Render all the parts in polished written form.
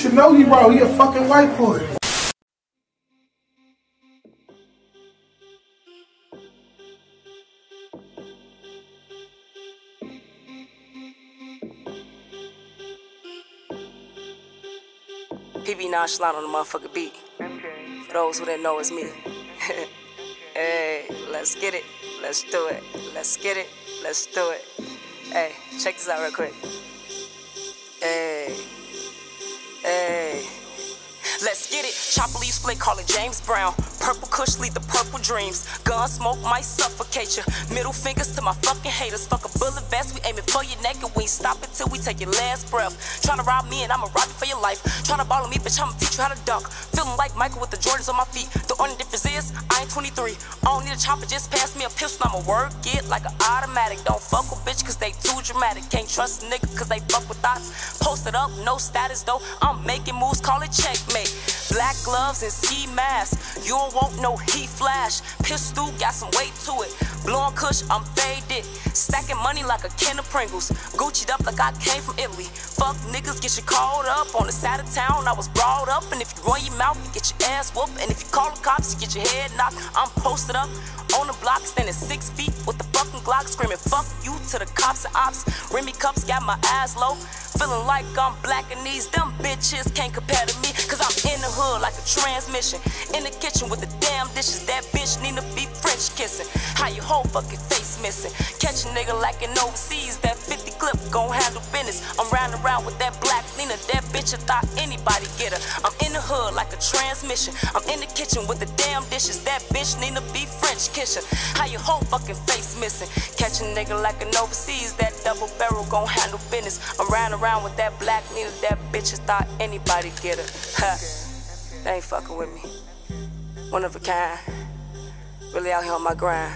should know he bro. He a fucking white boy. He be nonchalant on the motherfucking beat. For those who didn't know, it's me. Hey, let's get it. Let's do it. Let's get it. Let's do it. Hey, check this out real quick. Hey, hey. Let's get it. Chopper leaf split, call it James Brown. Purple kush, lead the purple dreams. Gun smoke might suffocate you. Middle fingers to my fucking haters. Fuck a bullet vest, we aiming for your neck, and we ain't stop it till we take your last breath. Tryna rob me and I'ma rob you for your life. Tryna ball on me, bitch, I'ma teach you how to dunk. Feeling like Michael with the Jordans on my feet. The only difference is I ain't 23. I don't need a chopper, just pass me a pistol. I'ma work it like an automatic. Don't fuck with bitch cause they too dramatic. Can't trust a nigga cause they fuck with thoughts. Posted up, no status though. I'm making moves, call it checkmate. Black gloves and ski mask. You don't want no heat flash. Pistol got some weight to it. Blowing kush, I'm faded. Stacking money like a can of Pringles. Gucci'd up like I came from Italy. Fuck niggas, get you caught up. On the side of town, I was brought up. And if you run your mouth, you get your ass whooped. And if you call the cops, you get your head knocked. I'm posted up on the block, standing 6 feet with the fucking Glock, screaming fuck you to the cops and ops. Remy Cups got my eyes low. Feeling like I'm black and these them bitches can't compare to me. Cause I'm in the hood like a transmission. In the kitchen with the damn dishes. That bitch need to be French kissing. How your whole fucking face missing. Catch a nigga like an overseas. That 50 clip gon' handle business. I'm round around with that black Nina. That bitch I thought anybody get her. I'm in the hood like a transmission. I'm in the kitchen with the damn dishes. That bitch need to be French kissing. How your whole fucking face missing. Catch a nigga like an overseas. That double barrel gon' handle business. I'm round around with that black Nina. That bitch I thought anybody get her. Ha. They ain't fucking with me. One of a kind. Really out here on my grind.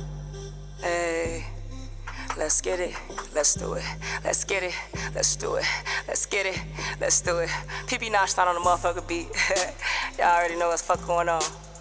Hey, let's get it. Let's do it. Let's get it. Let's do it. Let's get it. Let's do it. PP notched out on the motherfucker beat. Y'all already know what's fuck going on.